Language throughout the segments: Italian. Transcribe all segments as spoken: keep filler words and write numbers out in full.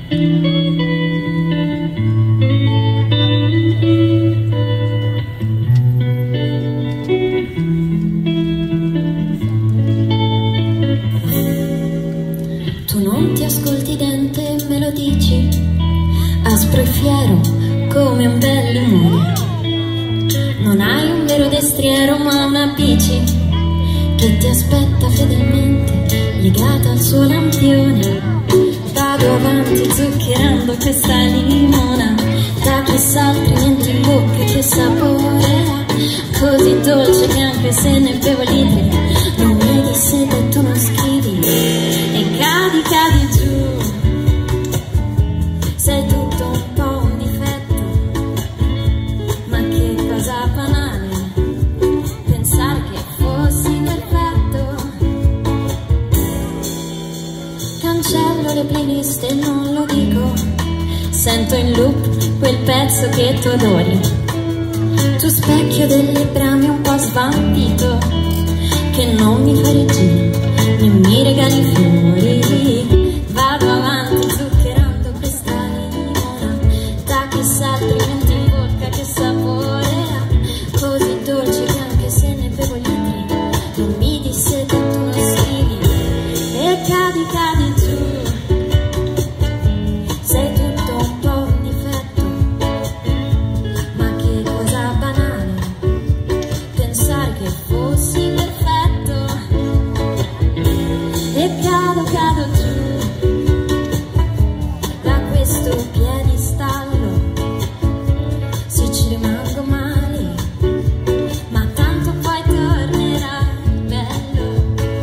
Tu non ti ascolti dente, me lo dici, aspro e fiero come un bel limone. Non hai un vero destriero ma una bici che ti aspetta fedelmente legata al suo lampione. Vado avanti zuccherando questa limona, da chissà altrimenti in bocca che sapore ha, così dolce che anche se ne bevo litri non mi di sete e tu non scrivi e cadi cadi giù. Sei tutto un po' un difetto, ma che cosa banale pensare che fossi perfetto. Cancello le playlist e non lo dico, sento in loop quel pezzo che tu adori. Tu specchio delle brame un po' svampito, che non mi fa regina né mi regali fiori. Vado avanti zuccherando questa limona, da chissà altrimenti in bocca che sapore ha, così dolce che anche se ne bevo litri non mi di sete e tu non scrivi e cadi cadi giù. Sei tutto un po' un difetto, ma che cosa banale pensare che fossi perfetto e cado cado giù da questo piedistallo. Se ci rimango male, ma tanto poi tornerà bello.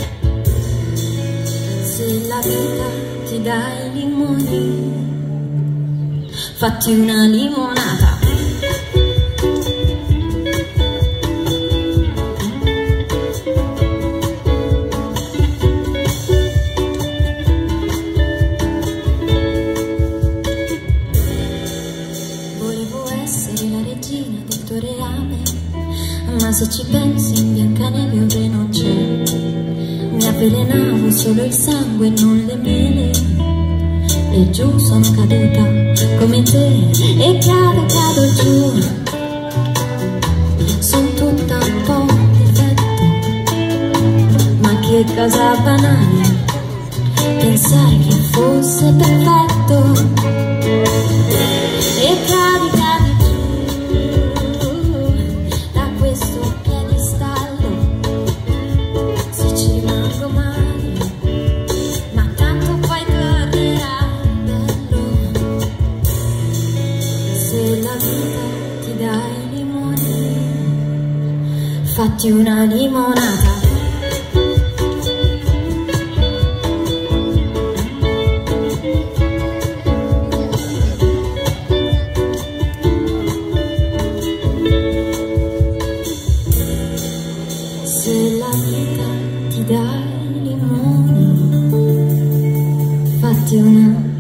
Se la vita ti dà i limoni, fatti una limonata. Volevo essere la regina del tuo reame, ma se ci pensi in Biancaneve un re non c'è. Mi avvelenavo solo il sangue, non le mele, e giù sono caduta come te e cado cado giù. Sono tutta un po' un difetto, ma che cosa banale pensare che fosse perfetto e cadi cadi giù da questo piedistallo. Se ci rimango male, ma tanto poi tornerà bello. Se la vita ti dà i limoni, fatti una limonata. Se la vita ti dà i limoni, fatti una